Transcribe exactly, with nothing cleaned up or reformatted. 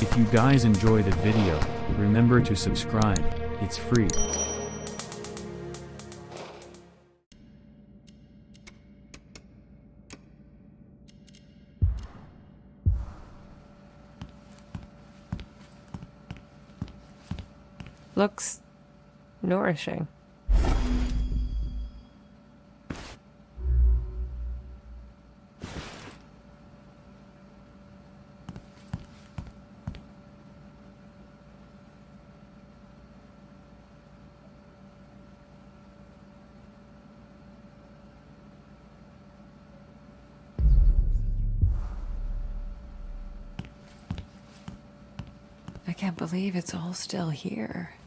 If you guys enjoy the video, remember to subscribe, it's free. Looks nourishing. I can't believe it's all still here.